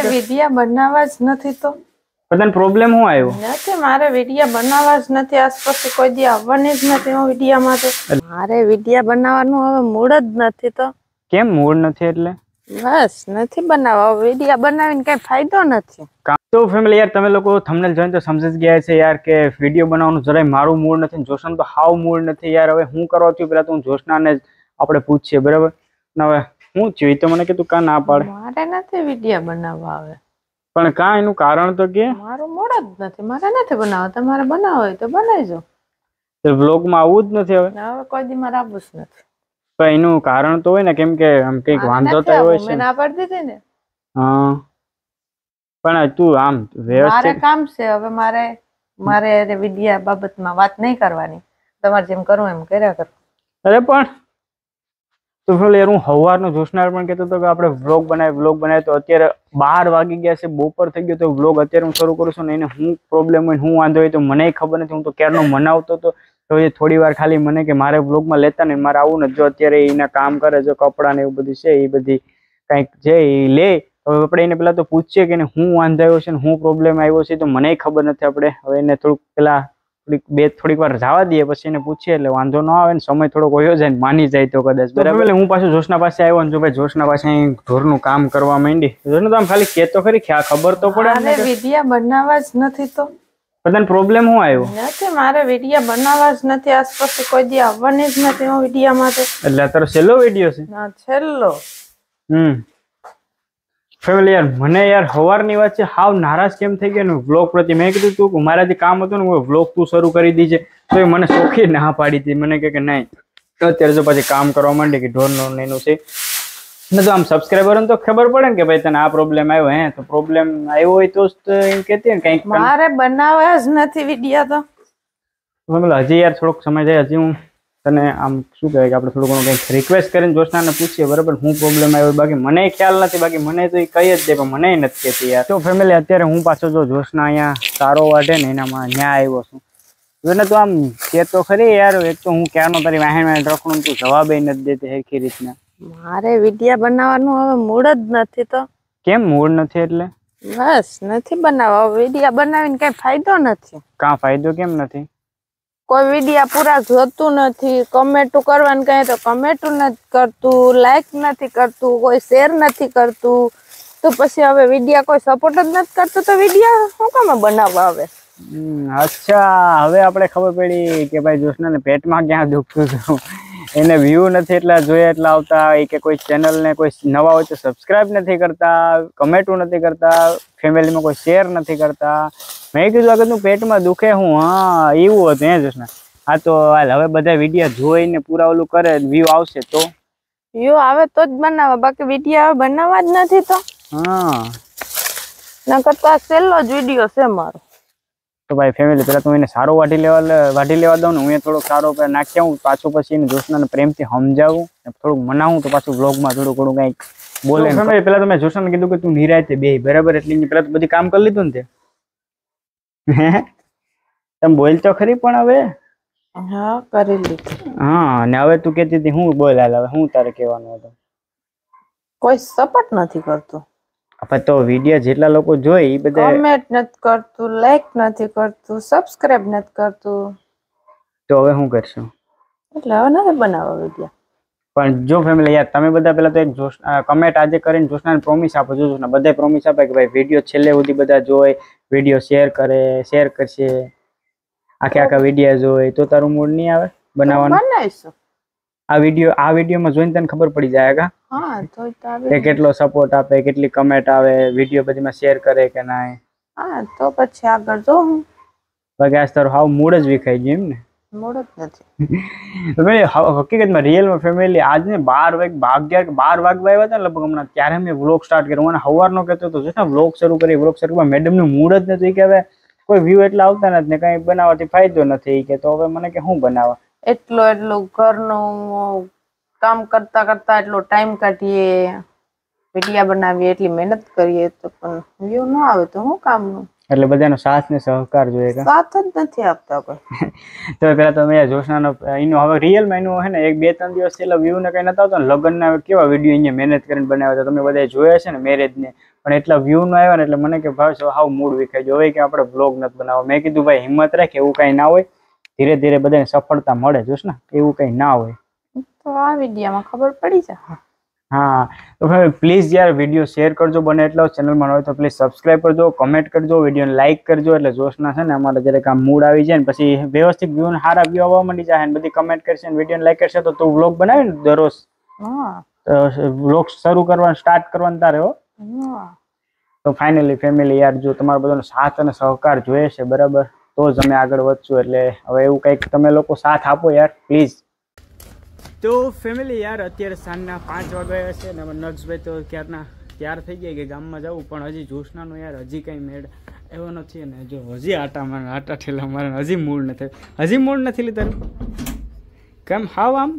વિડિયા બનાવવા જ નથી તો બધાને પ્રોબ્લેમ શું આવ્યો નથી મારે વિડિયા બનાવવા જ નથી આસપાસ કોઈ દી આવવાની જ નથી હું વિડિયા માટે મારે વિડિયા બનાવવાનું હવે મૂડ જ નથી તો કેમ મૂડ નથી એટલે બસ નથી બનાવવા વિડિયા બનાવીને કઈ ફાયદો નથી તો ફેમિલી યાર તમે લોકો થંબનેલ જોઈને તો સમજી જ ગયા છે યાર કે વિડિયો બનાવવાનું જરાય મારું મૂડ નથી જોશના તો હાવ મૂડ નથી યાર હવે હું કરવા છું પેલા તો હું જોશનાને આપણે પૂછીએ બરાબર હવે હું થયું તો મને કે તું કા ના પાડે મારે નથી વિડિયા બનાવવા આવે પણ કા એનું કારણ તો કે મારું મૂડ જ નથી મારે નથી બનાવવા તમારે બનાવવો હોય તો બનાવજો તો વ્લોગમાં આવવું જ નથી હવે કોઈ દી મારે આવવું જ નથી પણ એનું કારણ તો હોય ને કેમ કે આમ કઈક વાંધો તો હોય છે મેં ના પાડી દીધી ને હા પણ તું આમ મારે કામ છે હવે મારે વિડિયા બાબતમાં વાત નહીં કરવાની તમારે જેમ કરવું એમ કર્યા કરો અરે પણ તો યાર હું સવારનો જોશનાર પણ કહેતો હતો કે આપણે વ્લોગ બનાવે તો અત્યારે 12 વાગી ગયા છે બપોર થઈ ગયો તો વ્લોગ અત્યારે હું શરૂ કરું છું ને એને હું પ્રોબ્લેમ હોય હું વાંધો હોય તો મને ખબર નથી હું તો ક્યારનો મનાવતો હતો તો એ થોડી વાર ખાલી મને કે મારે વ્લોગમાં લેતા ને મારે આવું ને જો અત્યારે એના કામ કરે જો કપડાં ને એવું બધું છે એ બધી કંઈક છે એ લે હવે આપણે એને પેલા તો પૂછીએ કે હું વાંધો આવ્યો છે ને હું પ્રોબ્લેમ આવ્યો છે તો મને ખબર નથી આપણે હવે એને થોડુંક પેલા થોડીક વાર જવા દઈએ પછી એને પૂછીએ એટલે વાંધો ન આવે ને સમય થોડોક હોયો જાય ને માની જાય તો કદાચ બરાબર એટલે હું પાછું જોશના પાસે આવ્યો ને જો ભાઈ જોશના પાસે ઢોરનું કામ કરવા માંડી જોશના તો આમ ખાલી કેતો ખરી ખબર તો પડે મારે વિડિયા બનાવવા જ નથી તો બધાને પ્રોબ્લેમ શું આવ્યો નથી મારે વિડિયા બનાવવા જ નથી આસપાસ કોઈ દી આવવાની જ નથી હું વિડિયા માટે એટલે તારો છેલ્લો વિડિયો છે ના છેલ્લો ફેમિલી યાર મને યાર સવારની વાત છે હાવ નારાજ કેમ થઈ ગયો ને વ્લોગ પ્રતિ મેં કીધું તું મારા જે કામ હતું ને વ્લોગ તું શરૂ કરી દીજે તો એ મને શોખી ના પાડી હતી મને કે નહીં અત્યારે જો પછી કામ કરવા માંડી કે ઢોરનું એનું છે ને તો આમ સબસ્ક્રાઈબર તો ખબર પડે ને કે ભાઈ તને આ પ્રોબ્લેમ આવ્યો હે તો પ્રોબ્લેમ આવ્યો હોય તો એમ કહેતી ને કંઈક મારે બનાવવા જ નથી વિડિયા તો હજી યાર થોડોક સમય જાય હજી હું તને આમ શું કહેવાય કે આપણે થોડું ઘણું કંઈક રિક્વેસ્ટ કરીને જોશનાને પૂછીએ બરાબર હું પ્રોબ્લેમ આવ્યો બાકી મને ખ્યાલ નથી બાકી મને તો એ કહી જ દે પણ મને નથી કહેતી યાર તો ફેમિલી અત્યારે હું પાછો જો જોશના અહીંયા સારો વાઢે ને એનામાં ન્યા આવ્યો છું જોને તો આમ કહેતો ખરી યાર એક તો હું ક્યારનો તારી વાહેણ રખડું તું જવાબ નથી દેતી સરખી રીતના મારે વિડિયા બનાવવાનું હવે મૂડ જ નથી તો કેમ મૂડ નથી એટલે બસ નથી બનાવવા વિડિયા બનાવીને કઈ ફાયદો નથી કાં ફાયદો કેમ નથી કોઈ વિડિયા પૂરા જોતું નથી કમેન્ટ કરવાનું કહે તો કમેન્ટ નથી કરતું લાઈક નથી કરતું કોઈ શેર નથી કરતું તો પછી હવે વિડિયા કોઈ સપોર્ટ જ નથી કરતું તો વિડિયા શું કામ બનાવવા આવે અચ્છા હવે આપણે ખબર પડી કે ભાઈ જોશનાને પેટમાં ક્યાં દુખતું હતું એને વ્યૂ નથી એટલા જોયા એટલા આવતા કે કોઈ ચેનલને કોઈ નવા હોય તો સબસ્ક્રાઇબ નથી કરતા કમેન્ટો નથી કરતા ફેમિલીમાં કોઈ શેર નથી કરતા મેં કીધું અગર તું પેટમાં દુખે હું હા એવું હતું હે જોશના હા તો હાલ હવે બધા વિડીયો જોઈને પૂરા ઓલું કરે વ્યૂ આવશે તો વ્યૂ આવે તો જ બનાવવા બાકી વિડીયો બનાવવા જ નથી તો હા ના કરતા છેલ્લો જ વિડીયો છે મારો તો ભાઈ ફેમિલી પેલા તું એને સારો વાઢી લેવા દઉં ને હું એ થોડોક સારો નાખી આવું પાછું પછી એને જોશનાને પ્રેમથી સમજાવું થોડુંક મનાવું તો પાછું વ્લોગમાં થોડું ઘણું કંઈક બોલે ફેમિલી પેલા તો મેં જોશનાને કીધું કે તું નિરાયતે બે બરાબર એટલે પેલા તો બધી કામ કરી લીધું ને તે તમે બોલ તો ખરી પણ હવે હા કરી લીધું હા ને હવે તું કહેતી હતી હું બોલ હાલ હવે હું તારે કહેવાનું હતું કોઈ સપોર્ટ નથી કરતું આપણે તો વિડિયો જેટલા લોકો જોઈ એ બધા કમેન્ટ નથી કરતું લાઈક નથી કરતું સબસ્ક્રાઇબ નથી કરતું તો હવે શું કરશું એટલે હવે નથી બનાવવા વિડિયો પણ જો ફેમિલી યાર તમે બધા પેલા તો એક કમેન્ટ આજે કરીને જોશનાને પ્રોમિસ આપો જોશના બધા પ્રોમિસ આપે કે ભાઈ વિડિયો છેલ્લે સુધી બધા જોઈ વિડિયો શેર કરશે આખા વિડિયો જોઈ તો તારું મૂડ નહીં આવે બનાવવાનું બનાવીશું આ વિડિયોમાં જોઈને તને ખબર પડી જાય હા તો કે કેટલો સપોર્ટ આપે કેટલી કમેન્ટ આવે વિડિયો બધીમાં શેર કરે કે ના હા તો પછી આગળ જો હું બાકી આજ તારું હાવ મૂડ જ વિખાઈ ગયું એમ ને મૂડ જ નથી હકીકતમાં રિયલમાં ફેમિલી આજને 12 વાગવા આવ્યા હતા લગભગ હમણાં ત્યારે મેં વ્લોગ સ્ટાર્ટ કર્યો મને સવારનો કહેતો હતો જો વ્લોગ શરૂ કરી મેડમનું મૂડ જ નથી કે હવે કોઈ વ્યૂ એટલા આવતા નથી ને કઈ બનાવવાથી ફાયદો નથી કે તો હવે મને કે શું બનાવવા એટલું ઘરનું કામ કરતા કરતા એટલો ટાઈમ કાઢીએ વિડિયા બનાવીએ એટલી મહેનત કરીએ તો પણ વ્યૂ ન આવે તો શું કામનું એટલે બધાનો સાથ ને સહકાર જોઈએ કે સાથ જ નથી આપતા કોઈ. તો પેલા તમે જોશનાનો એનો હવે રિયલમાં એનું હે ને 1-2-3 દિવસ છેલ્લા વ્યૂ ને કઈ નતા આવતા ને લગ્નના કેવા વિડીયો અહીંયા મહેનત કરીને બનાવ્યા હતા તમે બધા જોયા છે ને મેરેજ ને પણ એટલા વ્યૂ ન આવ્યા ને એટલે મને કે ભાઈ હાવ મૂડ વિખાઈ ગયો હવે કે આપણે બ્લોગ નથી બનાવવા મેં કીધું ભાઈ હિંમત રાખ એવું કઈ ના હોય ધીરે ધીરે બધાને સફળતા મળે જોશ ને એવું કઈ ના હોય તો આ વિડીયોમાં ખબર પડી જાય. હા તો ભાઈ પ્લીઝ યાર વિડીયો શેર કરજો બને એટલો ચેનલમાં હોય તો પ્લીઝ સબસ્ક્રાઇબ કરજો કમેન્ટ કરજો વિડીયોને લાઇક કરજો એટલે જોશના છે ને અમારે જ્યારે કામ મૂડ આવી જાય ને પછી વ્યવસ્થિત વ્યૂ ને સારા વ્યૂ આવવા માંડી જાય ને બધી કમેન્ટ કરશે ને વિડીયોને લાઇક કરશે તો તું વ્લોગ બનાવે ને દરરોજ વ્લોગ શરૂ કરવાનું સ્ટાર્ટ કરવાનું તારે હો. તો ફાઇનલી ફેમિલી યાર જો તમારો બધાનો સાથ અને સહકાર જોઈએ છે બરાબર તો જ અમે આગળ વધશું એટલે હવે એવું કંઈક તમે લોકો સાથ આપો યાર પ્લીઝ. તો ફેમિલી યાર અત્યારે સાંજના 5 વાગ્યા છે ને નક્ષભાઈ તો ક્યારના તૈયાર થઈ ગયા કે ગામમાં જવું પણ હજી જોશનાનો યાર હજી કંઈ મેળ એવો નથી ને જો હજી આટા ઠેલા મારે હજી મૂડ નથી લીધા કેમ હાવ આમ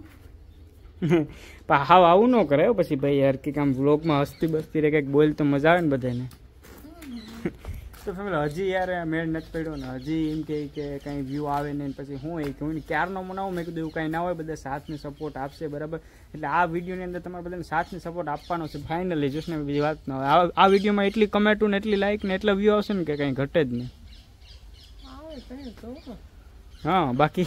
હાવ આવું ન કરે પછી ભાઈ યાર કે આમ વ્લોગમાં હસતી બસતી રે કંઈક બોલ તો મજા આવે ને બધાને. તો ફેમિલી હજી યાર મેળ નથી પડ્યો ને હજી એમ કે કંઈ વ્યૂ આવે ને પછી હું ક્યારનો મનાવું મેં કીધું એવું કાંઈ ના હોય બધા સાથને સપોર્ટ આપશે બરાબર એટલે આ વિડીયોની અંદર તમારે બધાને સાથને સપોર્ટ આપવાનો છે ફાઇનલી જોશ ને બીજી વાત ન હોય આ વિડીયોમાં એટલી કમેન્ટો ને એટલી લાઇક ને એટલા વ્યૂ આવશે ને કે કંઈ ઘટે જ નહીં. હા બાકી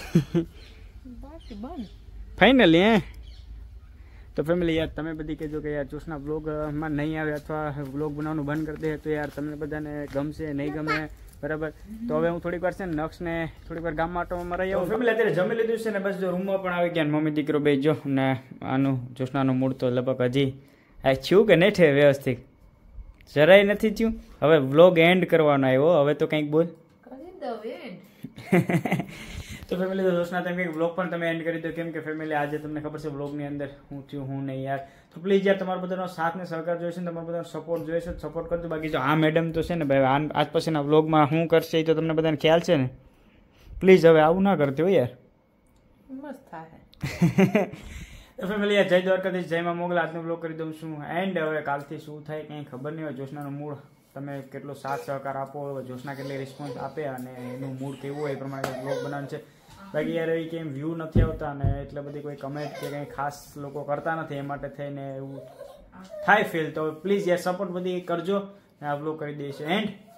ફાઇનલી તો ફેમિલી યાર તમે બધી કહેજો કે યાર જોશના બ્લોગમાં નહીં આવે અથવા બ્લોગ બનાવવાનું બંધ કરી દે તો યાર તમને બધાને ગમશે નહીં ગમે બરાબર. તો હવે હું થોડીક વાર છે ને નક્ષને થોડીક વાર ગામમાં આટોમાં રહી આવું. ફેમિલી અત્યારે જમી લીધું છે ને બસ જો રૂમમાં પણ આવી ગયા મમ્મી દીકરો બે જો ને આનું જોશનાનું મૂડ તો લગભગ હજી આ થયું કે નહીં થયું વ્યવસ્થિત જરાય નથી થયું. હવે વ્લોગ એન્ડ કરવાનો આવ્યો હવે તો કંઈક બોલ તો ફેમિલી જોશના તમે કંઈક વ્લોગ પણ તમે એન્ડ કરી દો કેમ કે ફેમિલી આજે તમને ખબર છે વ્લોગની અંદર હું થયું હું નહીં યાર તો પ્લીઝ યાર તમારા બધાનો સાથ ને સહકાર જોઈએ છે ને તમારા બધાનો સપોર્ટ જોઈએ છે સપોર્ટ કરજો. બાકી જો આ મેડમ તો છે ને ભાઈ આજ પછીના વ્લોગમાં શું કરશે એ તો તમને બધાને ખ્યાલ છે ને પ્લીઝ હવે આવું ના કરતી હોય યાર મસ્ત થાય. તો ફેમિલી યાર જય દ્વારકાધીશ જય માં મોગલ આજનો વ્લોગ કરી દઉં છું એન્ડ હવે કાલથી શું થાય કંઈ ખબર નહીં હોય જોશનાનો મૂડ તમે કેટલો સાથ સહકાર આપો જોશના કેટલી રિસ્પોન્સ આપે અને એનું મૂડ કેવું હોય એ પ્રમાણે વ્લોગ બનાવવાનું છે. બાકી યાર એ કેમ વ્યૂ નથી આવતા અને એટલે બધી કોઈ કમેન્ટ કે કંઈ ખાસ લોકો કરતા નથી એ માટે થઈને એવું થાય ફીલ તો પ્લીઝ યાર સપોર્ટ બધી કરજો આ વ્લોગ કરી દઈશ એન્ડ